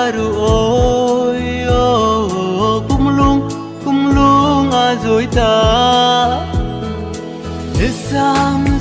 ru ôi kum lung a zui ta Isam